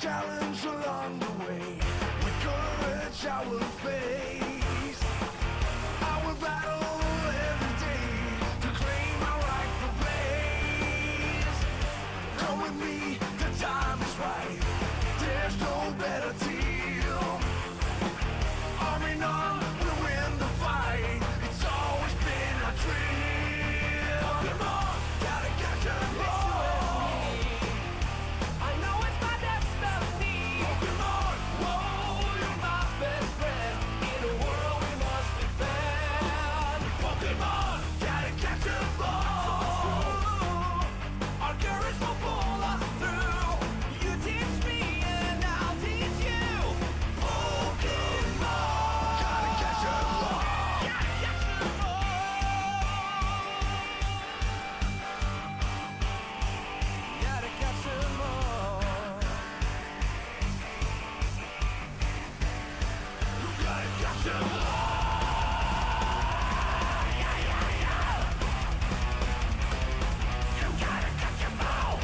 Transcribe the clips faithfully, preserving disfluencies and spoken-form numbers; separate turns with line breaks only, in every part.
challenge along the way. With courage I will face. I will battle every day to claim my rightful place. Come with me, the time is right. There's no better deal. Arm in arm, we'll win the fight. It's always been a dream. Pokemon, gotta catch 'em all. I know it's my destiny. Pokemon, whoa, you're my best friend. In a world we must defend. Pokemon, gotta catch 'em all. Our courage will pull us through. You teach me and I'll teach you. Pokemon, gotta catch 'em all. Gotta catch 'em all. Gotta catch 'em all. You gotta catch 'em all. Yeah, yeah, yeah. You gotta catch 'em all.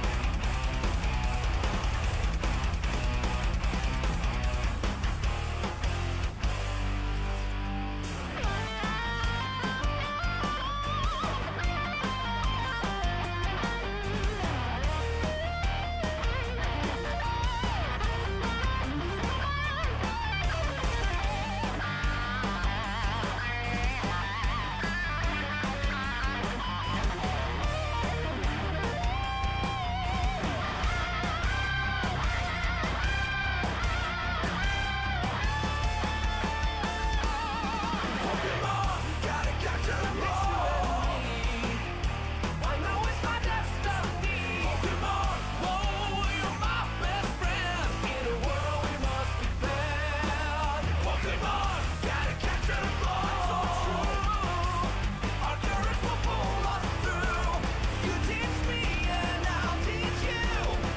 Pokemon, gotta catch 'em all. I know it's my destiny. Pokemon, whoa, you're my best friend. In a world we must defend. Pokemon, gotta catch 'em all. So true. Our courage will pull us through. You teach me and I'll teach you.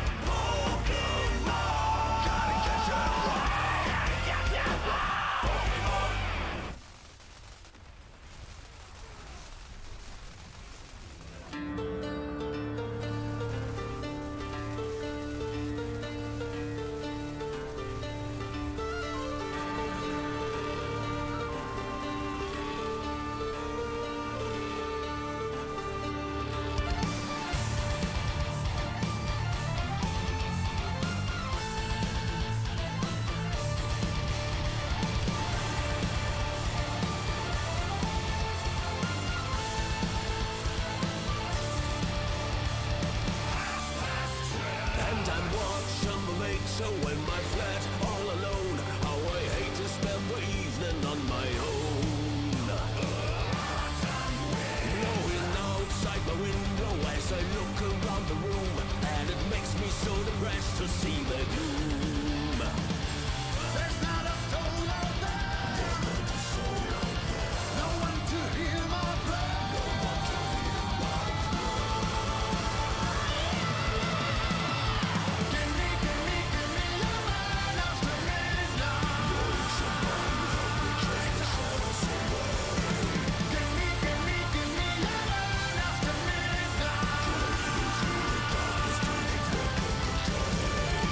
Pokemon, gotta catch 'em all. Gotta catch 'em all. Pokemon.
And I'm watching the lake, so in my flat all alone. How I hate to spend the evening on my own. Blowing outside my window as I look around the room, and it makes me so depressed to see the gloom. There's not a soul out there. No one to hear my prayer. Give me, give me, give me your man after midnight. Give me, give me, give me your man after midnight.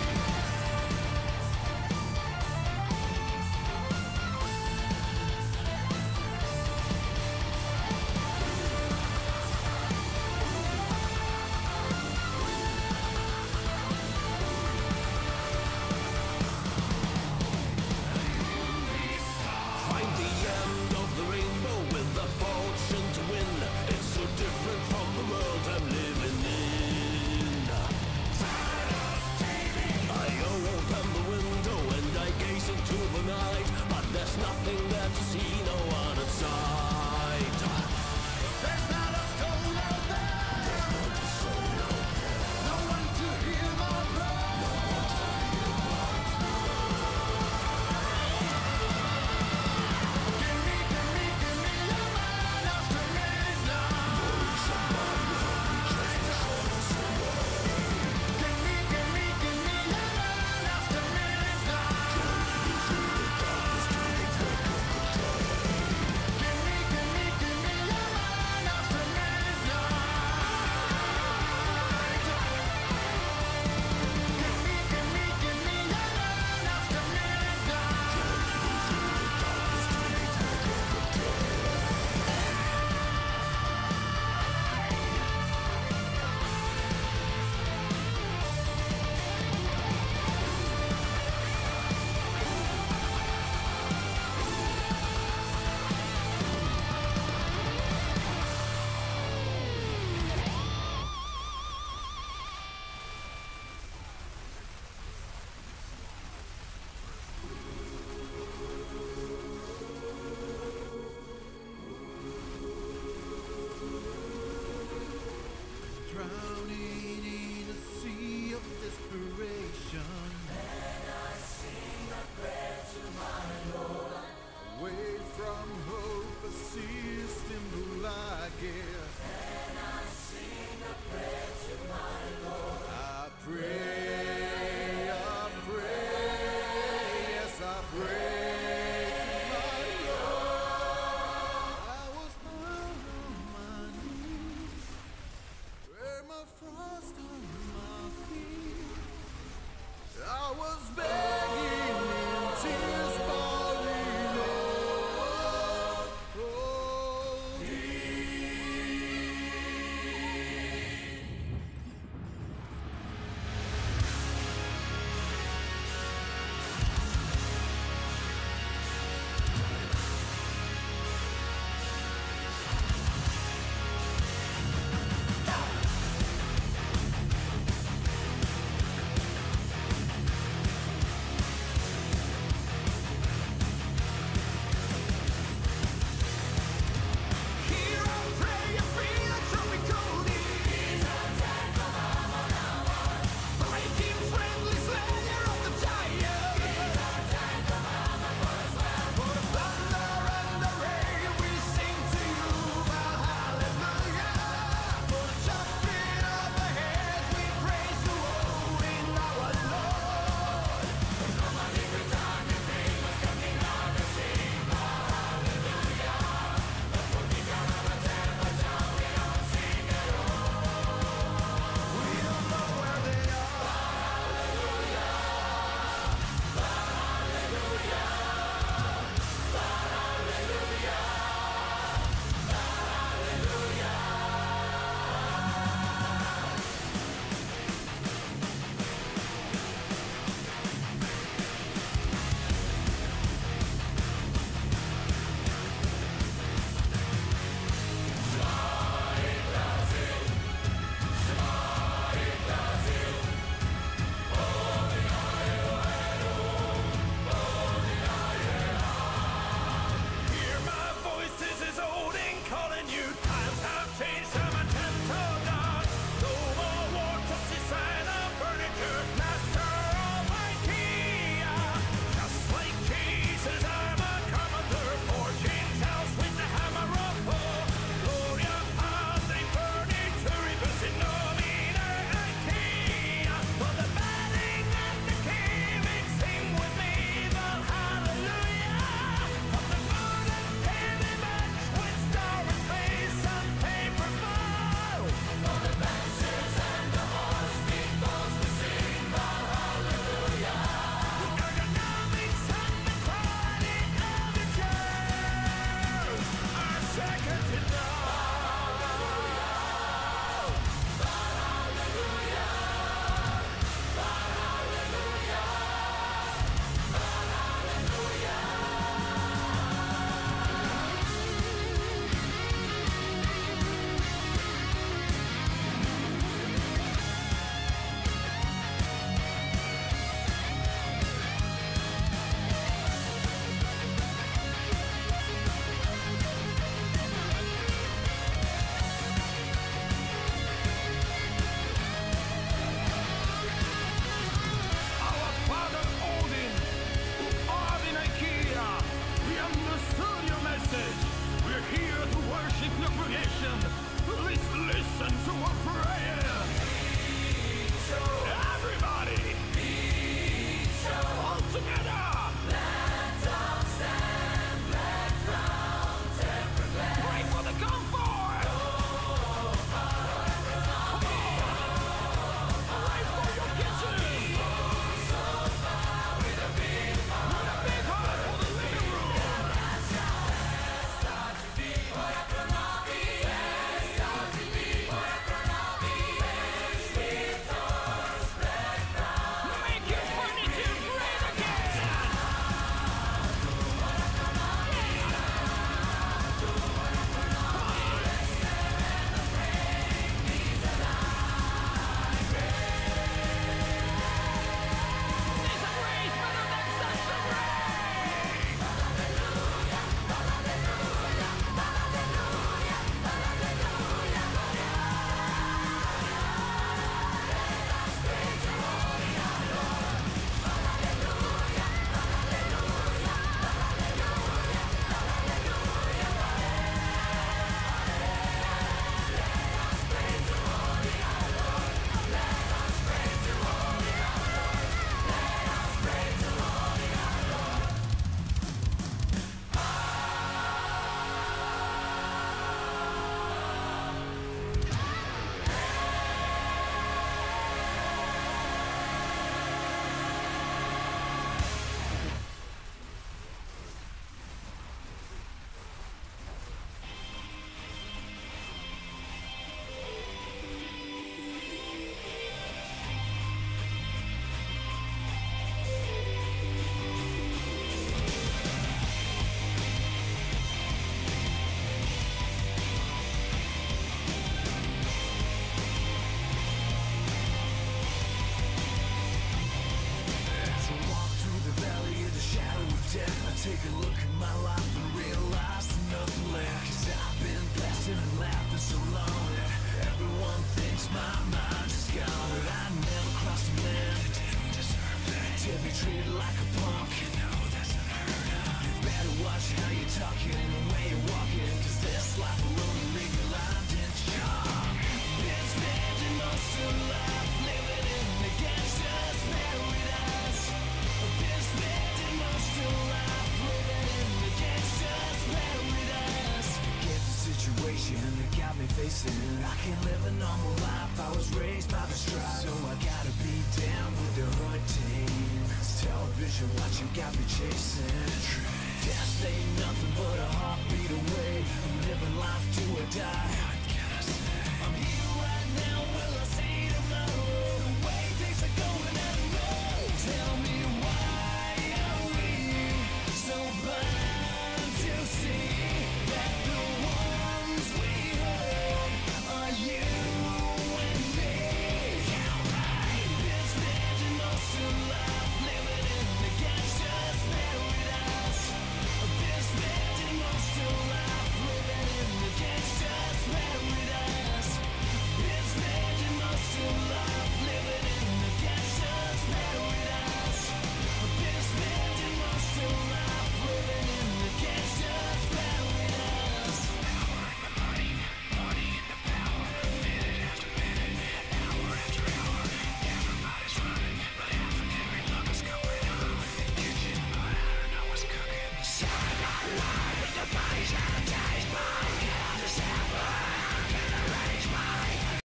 talking the way you're walking, 'cause this life alone will leave you lined in chalk. Been spending most of life living in the gangster's paradise. Been spending most of life living in the gangster's paradise. Forget the situation that got me facing. I can't live a normal life, I was raised by the stripes. So I gotta be down with the hood team. It's television watching got me chasing. Death ain't nothing but a heartbeat away. I'm living life to a die.